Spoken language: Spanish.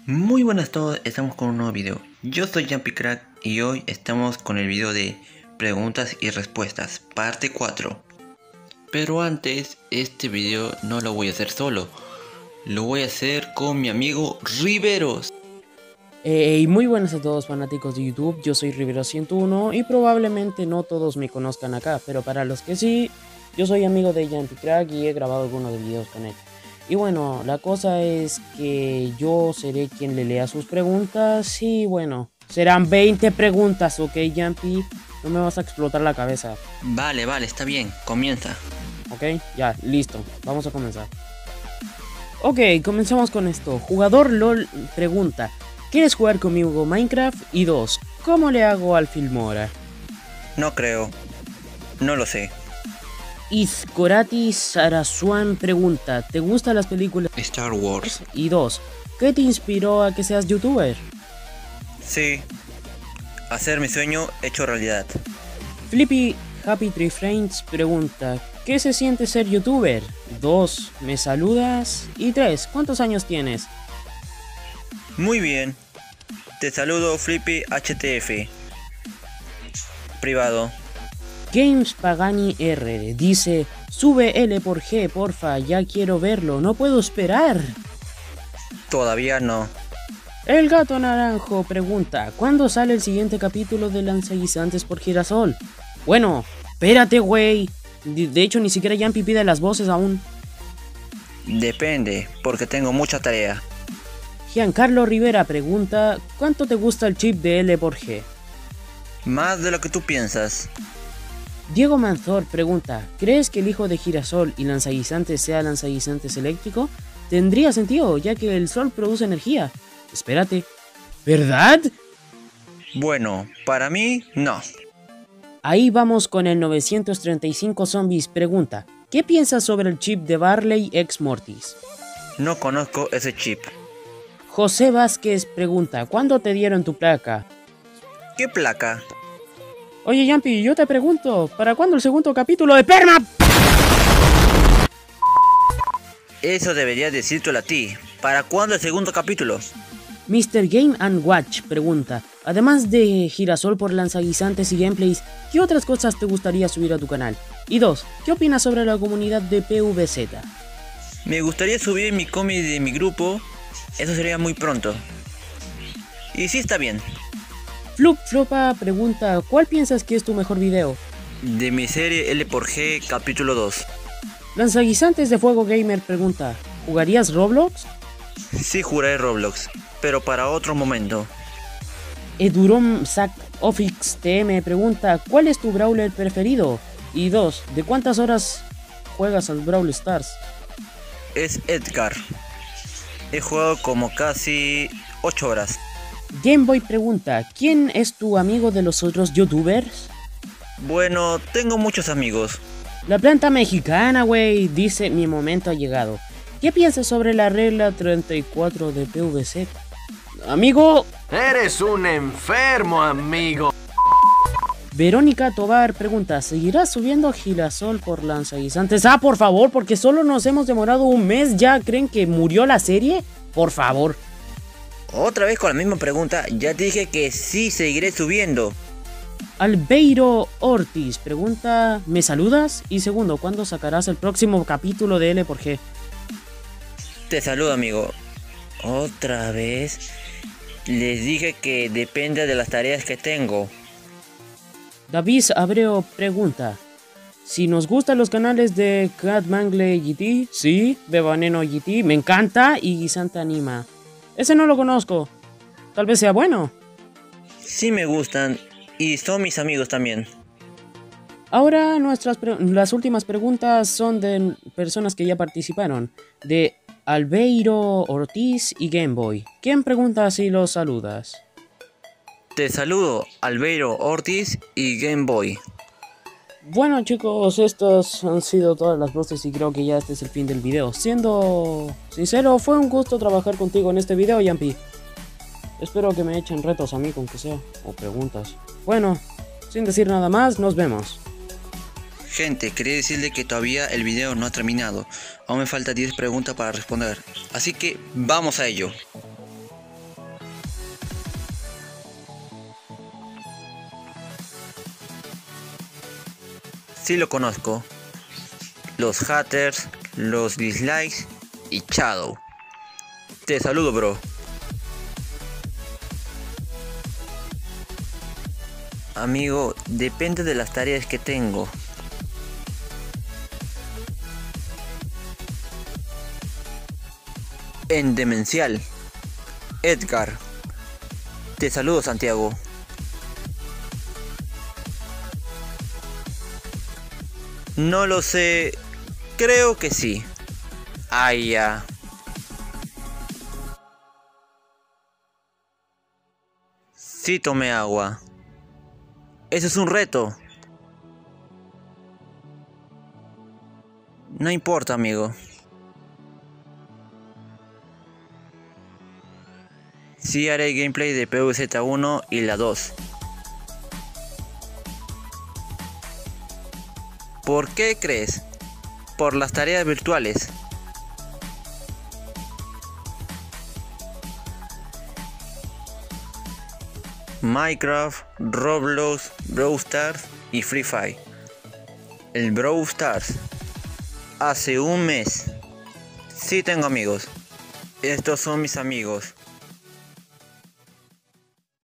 Muy buenas a todos, estamos con un nuevo video. Yo soy Jumpy Crack y hoy estamos con el video de preguntas y respuestas, parte 4. Pero antes, este video no lo voy a hacer solo. Lo voy a hacer con mi amigo Riveros. Muy buenas a todos fanáticos de YouTube, yo soy Rivero101 y probablemente no todos me conozcan acá, pero para los que sí, yo soy amigo de Jumpy Crack y he grabado algunos de videos con él. Y bueno, la cosa es que yo seré quien le lea sus preguntas y bueno, serán 20 preguntas, ¿ok, Jumpy? No me vas a explotar la cabeza. Vale, está bien, comienza. ¿Ok? Ya, listo, vamos a comenzar. Ok, comencemos con esto. Jugador LOL pregunta: ¿quieres jugar conmigo Minecraft? Y 2. ¿Cómo le hago al Filmora? No creo, no lo sé. Iscorati Saraswan pregunta: ¿te gustan las películas Star Wars. Y 2. ¿Qué te inspiró a que seas youtuber? Sí, hacer mi sueño hecho realidad. Flippy Happy Tree Frames pregunta: ¿qué se siente ser youtuber? 2. ¿Me saludas? Y 3. ¿Cuántos años tienes? Muy bien, te saludo Flippy HTF. Privado. Games Pagani R dice: sube L por G, porfa, ya quiero verlo, no puedo esperar. Todavía no. El gato naranjo pregunta: ¿cuándo sale el siguiente capítulo de Lanzaguisantes por Girasol? Bueno, espérate, güey. De hecho, ni siquiera Jumpy pide las voces aún. Depende, porque tengo mucha tarea. Giancarlo Rivera pregunta: ¿cuánto te gusta el chip de L por G? Más de lo que tú piensas. Diego Manzor pregunta: ¿crees que el hijo de Girasol y Lanzaguisantes sea Lanzaguisantes eléctrico? Tendría sentido, ya que el sol produce energía. Espérate, ¿verdad? Bueno, para mí, no. Ahí vamos con el 935 Zombies pregunta: ¿qué piensas sobre el chip de Barley X Mortis? No conozco ese chip. José Vázquez pregunta: ¿cuándo te dieron tu placa? ¿Qué placa? Oye, Jumpy, yo te pregunto, ¿para cuándo el segundo capítulo de Perma? Eso deberías decírtelo a ti. ¿Para cuándo el segundo capítulo? Mr. Game & Watch pregunta: además de Girasol por Lanzaguisantes y gameplays, ¿qué otras cosas te gustaría subir a tu canal? Y 2. ¿Qué opinas sobre la comunidad de PVZ? Me gustaría subir mi cómic de mi grupo. Eso sería muy pronto. Y sí, está bien. Flup Flopa pregunta: ¿cuál piensas que es tu mejor video? De mi serie L por G capítulo 2. Lanzaguisantes de Fuego Gamer pregunta: ¿jugarías Roblox? Sí jugaré Roblox, pero para otro momento. Edurom Zack Ofix TM pregunta: ¿cuál es tu brawler preferido? Y 2. ¿De cuántas horas juegas al Brawl Stars? Es Edgar. He jugado como casi 8 horas. Gameboy pregunta: ¿quién es tu amigo de los otros youtubers? Bueno, tengo muchos amigos. La planta mexicana, güey, dice: mi momento ha llegado. ¿Qué piensas sobre la regla 34 de PVZ? Amigo. Eres un enfermo, amigo. Verónica Tobar pregunta: ¿seguirás subiendo Girasol por Lanzaguisantes? Ah, por favor, porque solo nos hemos demorado un mes. ¿Ya creen que murió la serie? Por favor. Otra vez con la misma pregunta. Ya te dije que sí seguiré subiendo. Albeiro Ortiz pregunta: ¿me saludas? Y segundo, ¿cuándo sacarás el próximo capítulo de L por G? Te saludo, amigo. Otra vez. Les dije que depende de las tareas que tengo. David Abreu pregunta: si nos gustan los canales de Cat Mangle GT, sí, Bebaneno GT, me encanta, y Santa Anima. Ese no lo conozco. Tal vez sea bueno. Sí me gustan y son mis amigos también. Ahora las últimas preguntas son de personas que ya participaron. De Albeiro Ortiz y Gameboy. ¿Quién pregunta si los saludas? Te saludo, Albeiro Ortiz y Game Boy. Bueno, chicos, estas han sido todas las voces y creo que ya este es el fin del video. Siendo sincero, fue un gusto trabajar contigo en este video, Jumpy. Espero que me echen retos a mí, con que sea, o preguntas. Bueno, sin decir nada más, nos vemos. Gente, quería decirle que todavía el video no ha terminado. Aún me faltan 10 preguntas para responder. Así que vamos a ello. Sí lo conozco. Los haters, los dislikes y Shadow. Te saludo, bro. Amigo, depende de las tareas que tengo. En Demencial. Edgar. Te saludo, Santiago. No lo sé. Creo que sí. Ay, ya. Sí tomé agua. Eso es un reto. No importa, amigo. Sí haré gameplay de PvZ1 y la 2. ¿Por qué crees? Por las tareas virtuales. Minecraft, Roblox, Brawl Stars y Free Fire. El Brawl Stars. Hace un mes. Sí tengo amigos. Estos son mis amigos.